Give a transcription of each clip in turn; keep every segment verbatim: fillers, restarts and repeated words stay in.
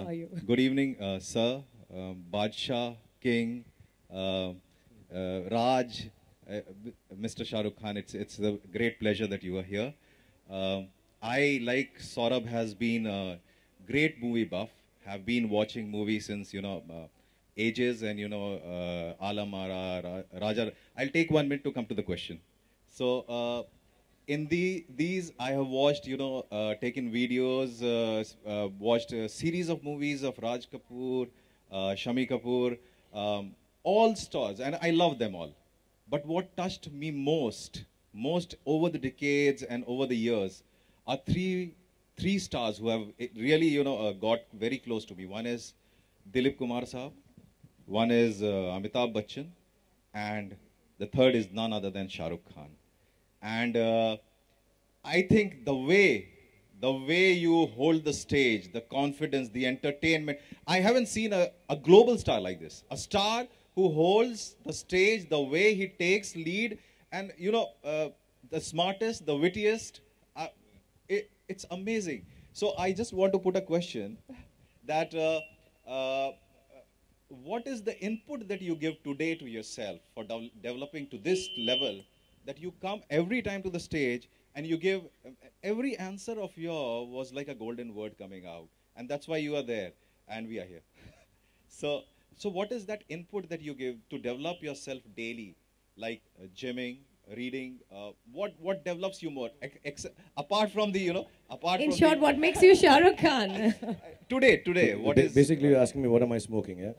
are you? Good evening, uh, sir, um, Badshah, King, uh, uh, Raj, uh, Mister Shah Rukh Khan. It's it's a great pleasure that you are here. Um I, like Saurabh, has been a great movie buff. Have been watching movies since you know uh, ages, and you know uh, Alam Ara, Ra- Raja. I'll take one minute to come to the question. So. Uh, in the these I have watched, you know, uh, taken videos, uh, s- uh, watched a series of movies of Raj Kapoor, uh, Shami Kapoor, um, all stars, and I love them all. But what touched me most, most over the decades and over the years, are three three stars who have eh, really, you know, uh, got very close to me. One is Dilip Kumar Saab, one is uh, Amitabh Bachchan, and the third is none other than Shah Rukh Khan. And uh, I think the way, the way you hold the stage, the confidence, the entertainment. I haven't seen a, a global star like this. A star who holds the stage, the way he takes lead, and you know, uh, the smartest, the wittiest. Uh, it, it's amazing. So I just want to put a question that. Uh, uh, what is the input that you give today to yourself for devel- developing to this level, that you come every time to the stage and you give um, every answer of your was like a golden word coming out, and that's why you are there and we are here. So so what is that input that you give to develop yourself daily, like uh, gymming, reading, uh, what what develops you more ex- ex- apart from the, you know, apart In from short, the what makes you Shah Rukh Khan? today today what Ba- is Basically, you're asking me what am I smoking, yeah?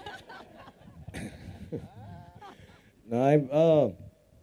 No, I've, uh,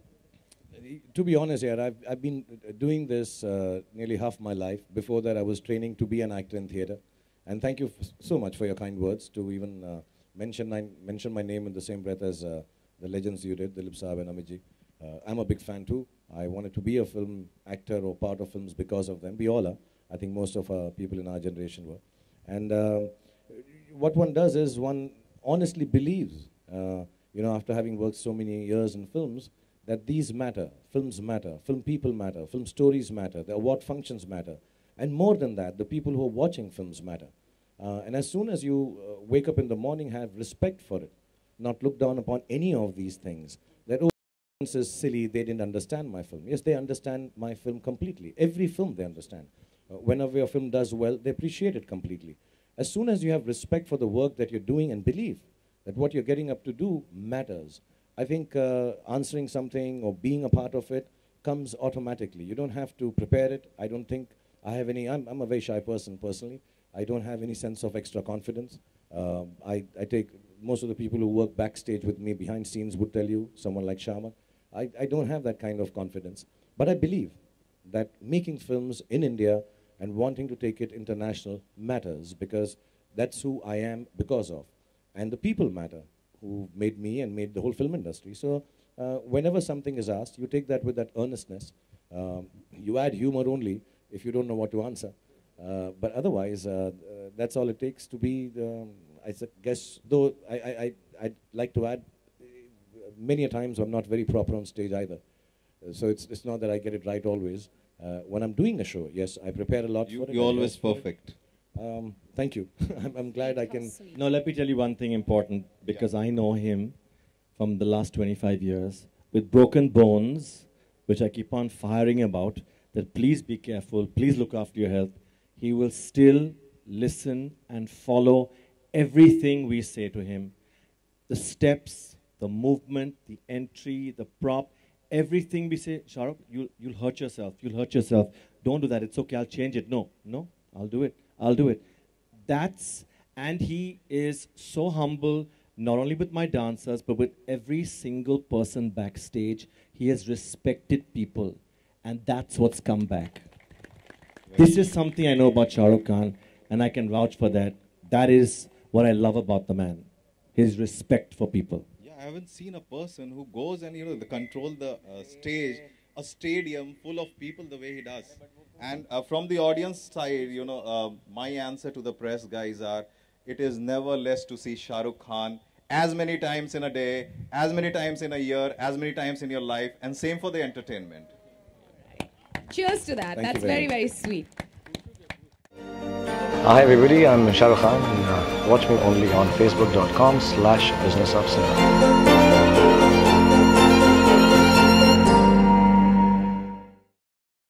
to be honest here, I've, I've been doing this uh, nearly half my life. Before that, I was training to be an actor in theatre. And thank you f- so much for your kind words to even uh, mention, my, mention my name in the same breath as uh, the legends you did, Dilip Saab and Amitji. Uh, I'm a big fan too. I wanted to be a film actor or part of films because of them. We all are. I think most of our people in our generation were. And um, what one does is one honestly believes, uh, you know, after having worked so many years in films, that these matter, films matter, film people matter, film stories matter, the award functions matter. And more than that, the people who are watching films matter. Uh, and as soon as you uh, wake up in the morning, have respect for it, not look down upon any of these things, that, oh, this is silly, they didn't understand my film. Yes, they understand my film completely. Every film they understand. Uh, whenever your film does well, they appreciate it completely. As soon as you have respect for the work that you're doing and believe that what you're getting up to do matters, I think uh, answering something or being a part of it comes automatically. You don't have to prepare it. I don't think I have any, I'm, I'm a very shy person personally. I don't have any sense of extra confidence. Um, I, I take, most of the people who work backstage with me behind scenes would tell you, someone like Sharma, I, I don't have that kind of confidence. But I believe that making films in India and wanting to take it international matters, because that's who I am because of. And the people matter who made me and made the whole film industry. So uh, whenever something is asked, you take that with that earnestness. Um, you add humor only if you don't know what to answer. Uh, but otherwise, uh, uh, that's all it takes to be, the, um, I s- guess, though I, I, I, I'd like to add, uh, many a times I'm not very proper on stage either. Uh, so it's, it's not that I get it right always. Uh, when I'm doing a show, yes, I prepare a lot you, for it. you're I always dress for it. perfect. Um, thank you. I'm, I'm glad I can. No, let me tell you one thing important, because I know him from the last twenty-five years with broken bones, which I keep on firing about, that please be careful, please look after your health. He will still listen and follow everything we say to him. The steps, the movement, the entry, the prop, everything we say, Shahrukh, you'll, you'll hurt yourself, you'll hurt yourself. Don't do that, it's okay, I'll change it. No, no, I'll do it, I'll do it. That's, and he is so humble, not only with my dancers, but with every single person backstage. He has respected people, and that's what's come back. This is something I know about Shah Rukh Khan, and I can vouch for that. That is what I love about the man, his respect for people. Yeah, I haven't seen a person who goes and, you know, the control the uh, stage, a stadium full of people the way he does. And uh, from the audience side, you know, uh, my answer to the press guys are, it is never less to see Shah Rukh Khan as many times in a day, as many times in a year, as many times in your life, and same for the entertainment. Cheers to that. Thank you That's very very, much. very sweet. Hi everybody, I'm Shah Rukh Khan and uh, watch me only on facebook dot com slash business of cinema.